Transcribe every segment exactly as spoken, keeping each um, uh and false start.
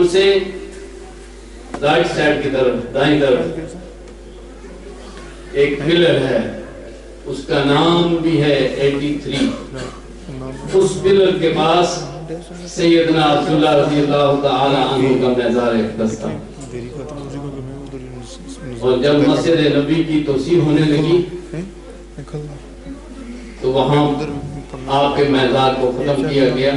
سے right side کی طرف دائیں طرف ایک پلر ہے، اس کا نام بھی ہے ایٹی تھری. اس پلر کے پاس سیدنا عبداللہ رضی اللہ تعالی عنہ کا مزار اقدس تھا. اور جب مسجد نبی کی توسیع ہونے لگی تو وہاں آپ کے مزار کو ختم کیا گیا.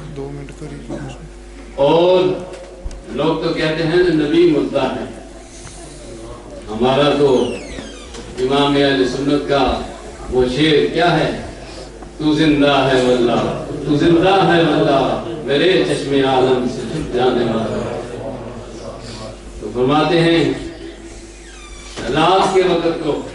اور لوگ تو کہتے ہیں نبی مردہ ہے. ہمارا تو امام اہل سنت کا وہ شعر کیا ہے؟ تو زندہ ہے واللہ، تو زندہ ہے واللہ، میرے چشم عالم سے چھپ جانے والا. تو فرماتے ہیں رات کے وقت کو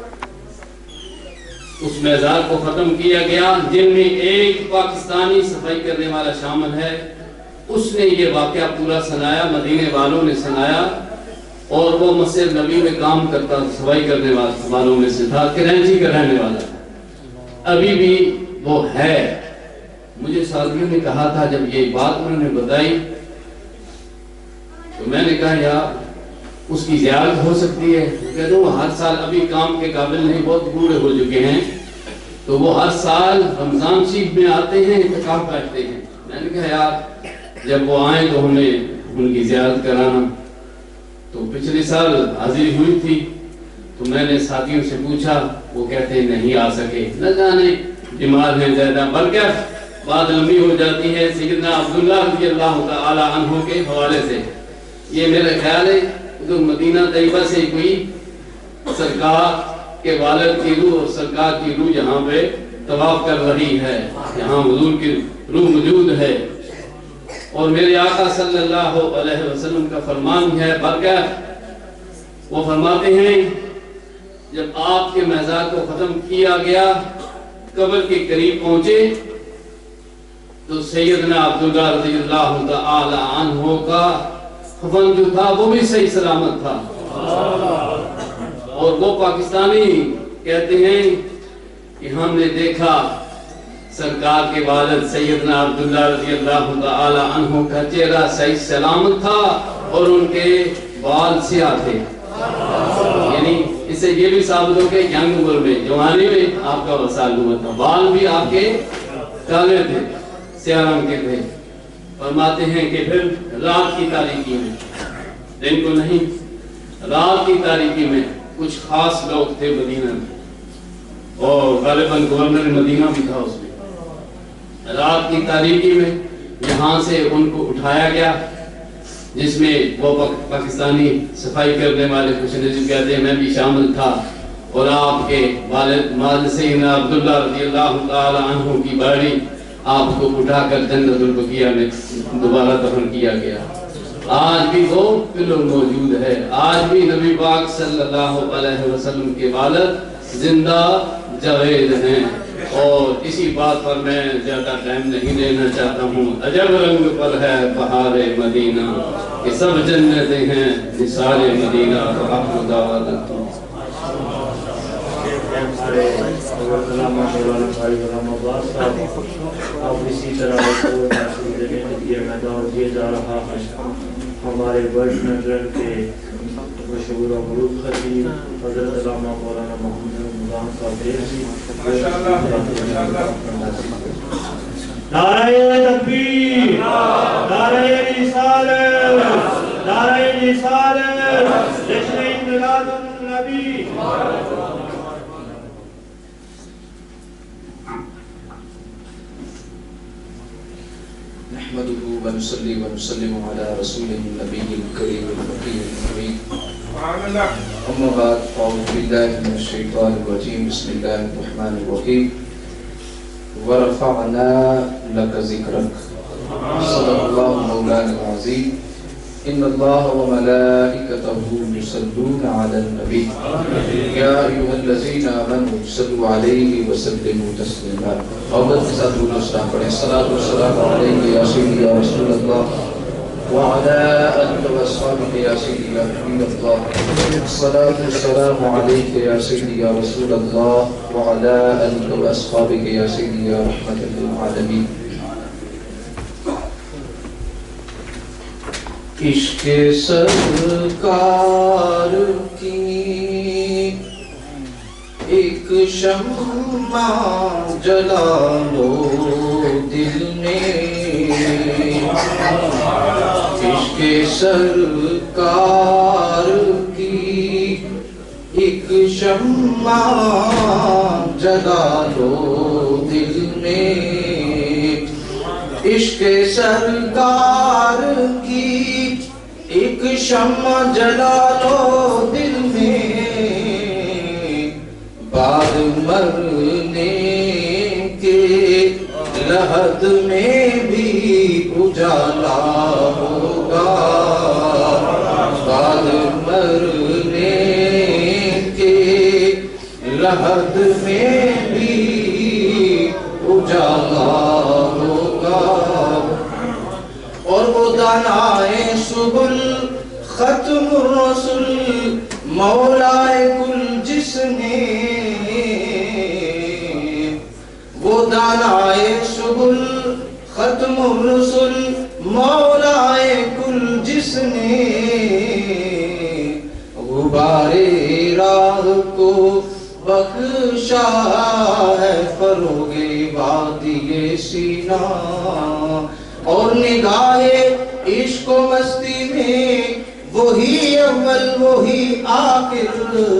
اس مزار کو ختم کیا گیا، جن میں ایک پاکستانی صفائی کرنے والا شامل ہے. اس نے یہ واقعہ پورا سنایا، مدینے والوں نے سنایا، اور وہ مسجد نبی میں کام کرتا، صفائی کرنے والوں میں سے تھا، کراچی کا رہنے والا. ابھی بھی وہ ہے. مجھے ساتھیوں نے کہا تھا جب یہ بات انہوں نے بتائی تو میں نے کہا یار اس کی زیارت ہو سکتی ہے. کہتے ہیں وہ ہر سال ابھی کام کے قابل نہیں، بہت بوڑھے ہو چکے ہیں، تو وہ ہر سال رمضان شریف میں آتے ہیں، اعتکاف بیٹھتے ہیں. میں نے کہا یار جب وہ آئیں تو ہمیں ان کی زیارت کرانا. تو پچھلے سال حاضری ہوئی تھی تو میں نے ساتھیوں سے پوچھا، وہ کہتے ہیں نہیں آ سکے، نہ جانے بیمار ہیں زیادہ، بلکہ بات لمبی ہو جاتی ہے. سیدنا عبداللہ رضی اللہ تعالی عنہ کے حوالے سے یہ میرا خیال ہے تو مدینہ طیبہ سے کوئی سرکار کے والد کی روح اور سرکار کی روح یہاں پہ طواف کر رہی ہے، یہاں حضور کی روح موجود ہے. اور میرے آقا صلی اللہ علیہ وسلم کا فرمان ہے برکت، وہ فرماتے ہیں جب آپ کے مزار کو ختم کیا گیا، قبر کے قریب پہنچے تو سیدنا عبداللہ رضی اللہ تعالی عنہ کا کفن جو تھا وہ بھی صحیح سلامت تھا. اور وہ پاکستانی کہتے ہیں کہ ہم نے دیکھا سرکار کے والد سیدنا عبداللہ رضی اللہ تعالی عنہ کا چہرہ صحیح سلامت تھا اور ان کے بال سیاہ تھے. یعنی اس سے یہ بھی ثابت ہو کہ ینگ عمر میں، جوانی میں آپ کا وصال ہوا تھا، بال بھی آپ کے کالے تھے، سیاہ رنگ کے تھے. فرماتے ہیں کہ پھر رات کی تاریکی میں، دن کو نہیں، رات کی تاریکی میں کچھ خاص لوگ تھے مدینہ میں، اور غالباً گورنر مدینہ بھی تھا اس میں. رات کی تاریکی میں یہاں سے ان کو اٹھایا گیا، جس میں وہ پاکستانی صفائی کرنے والے کچھ نجم کہتے ہیں میں بھی شامل تھا. اور آپ کے والد مالد سیدنا عبداللہ رضی اللہ تعالی عنہ کی باڑی آپ کو اٹھا کر جنت البقیہ میں دوبارہ دفن کیا گیا. آج بھی وہ پلر موجود ہے. آج بھی نبی پاک صلی اللہ علیہ وسلم کے والد زندہ جاوید ہیں. اور اسی بات پر میں زیادہ ٹائم نہیں لینا چاہتا ہوں. عجب رنگ پر ہے بہار مدینہ، کہ سب جنتیں ہیں نثار مدینہ. تو آپ کو دعوت دیتا ہوں. اب اسی طرح دعوت دیا جا رہا ہے ہمارے ورلڈ نظر کے مشہور و معروف خطیب حضرت علامہ مولانا محمد رمضان صاحب دیسی. نعرہ تکبیر، نعرہ رسالت، نعرہ رسالت، جشن میلاد النبی. نحمده ونصلي ونسلم على رسوله النبي الكريم الفقيه الحميد. أما بعد، أعوذ بالله من الشيطان الرجيم. بسم الله الرحمن الرحيم. ورفعنا لك ذكرك. صدق الله مولانا العظيم. إن الله وملائكته يصلون على النبي يا أيها الذين آمنوا صلوا عليه وسلموا تسليما. محبت کے ساتھ درود و سلام پڑھیں. الصلاة والسلام علیک یا سیدی یا رسول اللہ وعلى آلك وأصحابك يا سيدي يا حبيب الله. الصلاة والسلام عليك يا سيدي يا رسول الله وعلى آلك وأصحابك يا سيدي يا رحمة للعالمين. عشق سرکار کی ایک شمع جلا لو دل میں، عشق سرکار کی ایک شمع جلا لو دل میں، عشق سرکار کی ایک شمع جلا لو دل میں، بعد مرنے کے لحد میں بھی اجالا ہوگا، بعد مرنے کے لحد میں بھی اجالا ہوگا، اور وہ دانائے سبل ختم الرسل مولائے کل جس نے، وہ دانائے سبل ختم الرسل مولائے کل جس نے، غبار راہ کو بخشا ہے فروغ وادی سینا، اور نگاہ عشق و مستی میں وہی اول وہی آخر،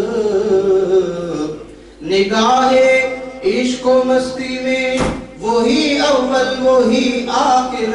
نگاہ عشق و مستی میں وہی اول وہی آخر،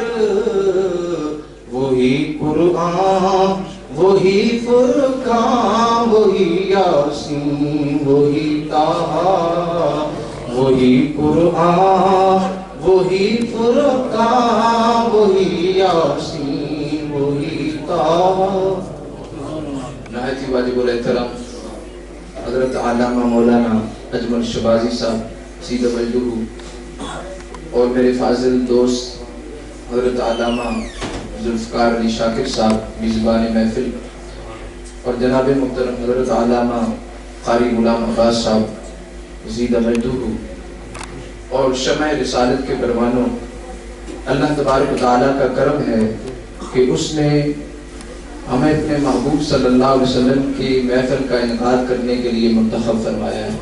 وہی قرآن وہی فرقان وہی یاسین وہی طٰہٰ، وہی قرآن وہی فرقان وہی یاسین وہی طٰہٰ۔ نہایت ہی واجب الاحترام حضرت علامہ مولانا اجمل شبازی صاحب سیدہ وجدہ، اور میرے فاضل دوست حضرت علامہ ذوالفقار علی شاکر صاحب میزبان محفل، اور جناب محترم حضرت علامہ قاری غلام عباس صاحب سیدہ وجدہ، اور شمع رسالت کے پروانوں، اللہ تبارک و تعالیٰ کا کرم ہے کہ اس نے ہمیں اپنے محبوب صلی اللہ علیہ وسلم کی محفل کا انعقاد کرنے کے لیے منتخب فرمایا ہے۔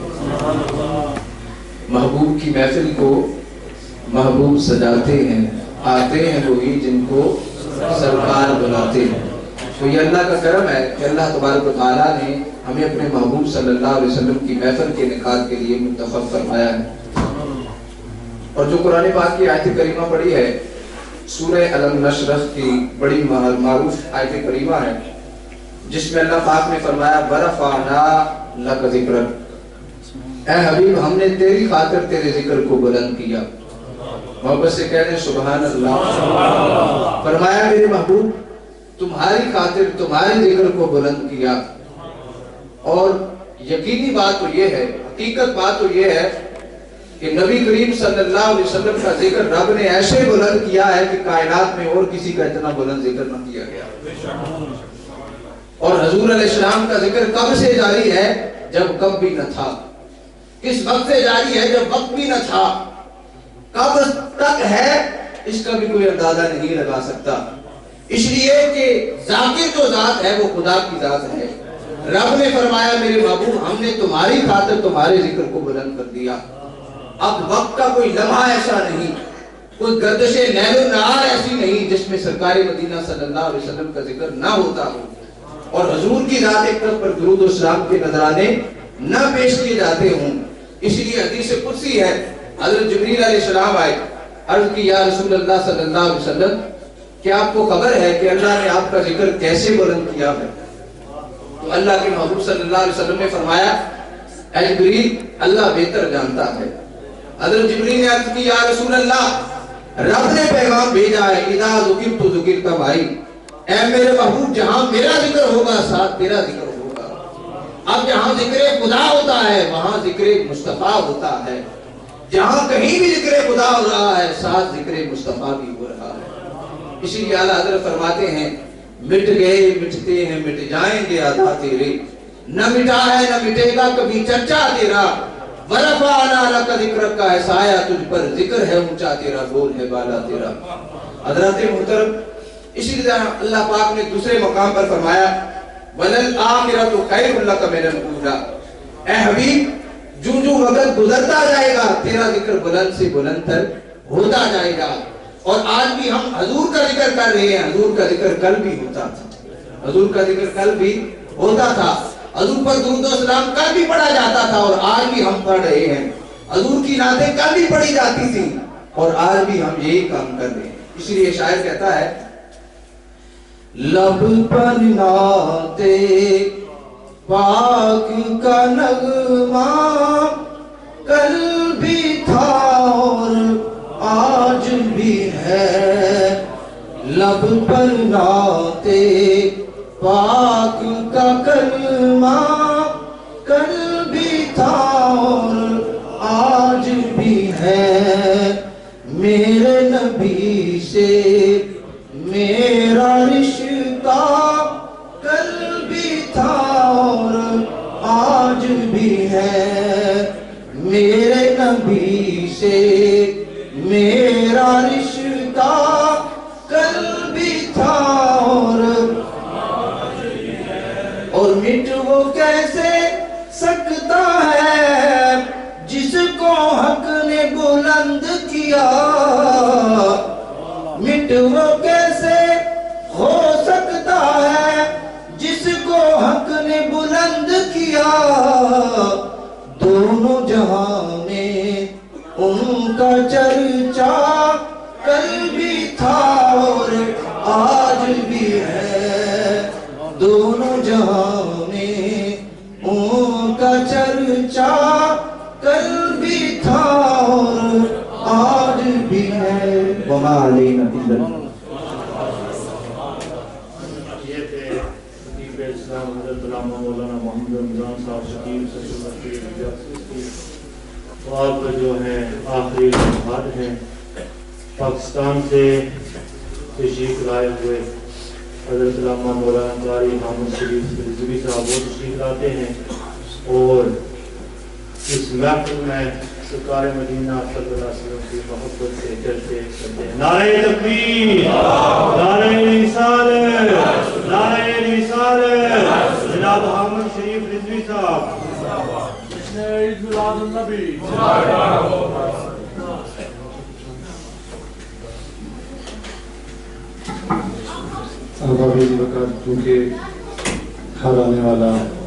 محبوب کی محفل کو محبوب سجاتے ہیں، آتے ہیں وہی جن کو سرکار بلاتے ہیں۔ تو یہ اللہ کا کرم ہے کہ اللہ تبارک و تعالیٰ نے ہمیں اپنے محبوب صلی اللہ علیہ وسلم کی محفل کے انعقاد کے لیے منتخب فرمایا ہے۔ اور جو قرآن پاک کی آیت کریمہ پڑھی ہے، سورہ الم نشرح کی بڑی معروف آیت کریمہ ہے، جس میں اللہ پاک نے فرمایا وَرَفَعْنَا لَكَ ذِكْرَكَ، اے حبیب ہم نے تیری خاطر تیرے ذکر کو بلند کیا۔ محبت سے کہہ دیں سبحان اللہ۔ فرمایا میرے محبوب تمہاری خاطر تمہارے ذکر کو بلند کیا، اور یقینی بات تو یہ ہے، حقیقت بات تو یہ ہے کہ نبی کریم صلی اللہ علیہ وسلم کا ذکر رب نے ایسے بلند کیا ہے کہ کائنات میں اور کسی کا اتنا بلند ذکر نہ کیا گیا۔ اور حضور علیہ السلام کا ذکر کب سے جاری ہے؟ جب کب بھی نہ تھا۔ کس وقت سے جاری ہے؟ جب وقت بھی نہ تھا۔ کب تک ہے اس کا بھی کوئی اندازہ نہیں لگا سکتا، اس لیے کہ ذاکر جو ذات ہے وہ خدا کی ذات ہے۔ رب نے فرمایا میرے محبوب ہم نے تمہاری خاطر تمہارے ذکر کو بلند کر دیا۔ اب وقت کا کوئی لمحہ ایسا نہیں، کوئی گردش نیل و نہار ایسی نہیں جس میں سرکار مدینہ صلی اللہ علیہ وسلم کا ذکر نہ ہوتا ہو، اور حضور کی ذات اقدس پر درود و سلام کے نذرانے نہ پیش کیے جاتے ہوں۔ اس لیے حدیث قدسی ہے، حضرت جبریل علیہ السلام آئے، عرض کی یا رسول اللہ صلی اللہ علیہ وسلم کیا آپ کو خبر ہے کہ اللہ نے آپ کا ذکر کیسے بلند کیا ہے؟ تو اللہ کے محبوب صلی اللہ علیہ وسلم نے فرمایا اے جبریل اللہ بہتر جانتا ہے۔ حضرت جبریل نے عرض کی یا رسول اللہ رب نے پیغام بھیجا ہے اذا ذکرت ذکرت بھائی، اے میرے محبوب جہاں میرا ذکر ہوگا ساتھ تیرا ذکر ہوگا۔ اب جہاں ذکر خدا ہوتا ہے وہاں ذکر مصطفیٰ ہوتا ہے، جہاں کہیں بھی ذکر خدا ہو رہا ہے ساتھ ذکر مصطفیٰ بھی ہو رہا ہے۔ اسی لیے اعلیٰ حضرت فرماتے ہیں مٹ گئے مٹتے ہیں مٹ جائیں گے آدھا تیرے، نہ مٹا ہے نہ مٹے گا کبھی چرچا تیرا، وَرَفَعْنَا لَكَ ذِكْرَكَ ہے سایہ تجھ پر ذکر ہے اونچا تیرا، بول ہے بالا تیرا۔ حضرات محترم اسی لیے اللہ پاک نے دوسرے مقام پر فرمایا وَلَلْآخِرَةُ خَيْرٌ لَكَ مِنَ الْأُولَىٰ، اے حبیب جو جو وقت گزرتا جائے گا تیرا ذکر بلند سے بلند تر ہوتا جائے گا۔ اور آج بھی ہم حضور کا ذکر کر رہے ہیں، حضور کا ذکر کل بھی ہوتا تھا، حضور کا ذکر کل بھی ہوتا تھا، حضور پر درود و سلام کل بھی پڑھا جاتا تھا اور آج بھی ہم پڑھ رہے ہیں، حضور کی نعتیں کل بھی پڑھی جاتی تھی اور آج بھی ہم یہی کام کر رہے ہیں۔ اس لیے شاعر کہتا ہے لب پر نعت پاک کا نغمہ کل بھی تھا اور آج بھی ہے، لب پر نعت پاک کا کلمہ کل بھی تھا اور آج بھی ہے، میرے نبی سے میرا رشتہ کل بھی تھا اور آج بھی ہے، میرے نبی سے میرا رشتہ کل بھی تھا اور آج بھی ہے، اور مٹ وہ کیسے سکتا ہے جس کو حق نے بلند کیا، مٹ وہ کیسے ہو سکتا ہے جس کو حق نے بلند کیا، دونوں جہاں میں ان کا چرچا کل بھی تھا اور آج بھی ہے، دونوں جہاں میں ان کا چرچا کل بھی تھا اور آج بھی ہے۔ وما علینا الا یہ تھے خطیب اسلام حضرت علامہ مولانا محمد رمضان صاحب شکیل سے تو آپ جو ہیں آخری لمحات ہیں پاکستان سے تشریف لائے ہوئے حضرت علامہ مولانا قاری حامد شریف رضوی صاحب وہ تشریف لاتے ہیں اور اس محفل میں سرکار مدینہ صلی اللہ علیہ وسلم کی محبت سے چلتے چلتے ہیں۔ نعرہ تکبیر، نعرہ رسالت، نعرہ رسالت، جناب حامد شریف رضوی صاحب جشن عید میلاد النبی۔ ابھی اس وقت چونکہ گھر آنے والا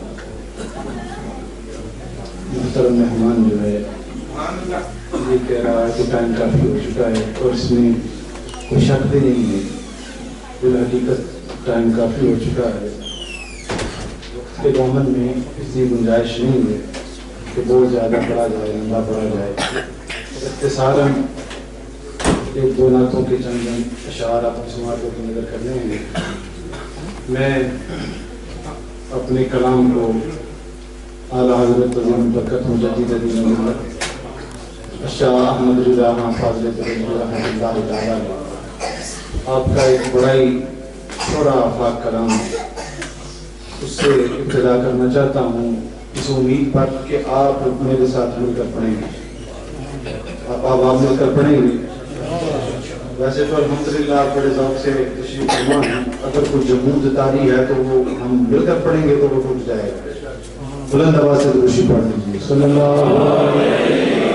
محترم مہمان جو ہے یہ کہہ رہا ہے کہ ٹائم کافی ہو چکا ہے اور اس میں کوئی شک بھی نہیں ہے، بالحقیقت ٹائم کافی ہو چکا ہے، وقت کے دامن میں کسی گنجائش نہیں ہے کہ بہت زیادہ پڑھا جائے، لمبا پڑھا جائے۔ اختصاراً ایک دو نعتوں کے چند اشعار آپ کی سماعتوں کی نظر کرنے ہیں۔ میں اپنے کلام کو اعلیٰ حضرت عظیم برکت مجدد دین ملت شاہ احمد رضا خان فاضل ترجمہ رحمۃ اللہ تعالیٰ آپ کا ایک بڑا ہی چھوڑا آفاق کلام اس سے ابتدا کرنا چاہتا ہوں، اس امید پر کہ آپ میرے ساتھ مل کر پڑھیں گے، آپ آپ مل کر پڑھیں گے۔ ویسے تو الحمدللہ بڑے ذوق سے تشریف فرما ہیں، اگر کوئی جمود تاری ہے تو وہ ہم مل کر پڑھیں گے تو وہ ٹوٹ جائے گا۔ بلند آواز سے درود پڑھ لیجیے۔ صلی اللہ علیہ وسلم۔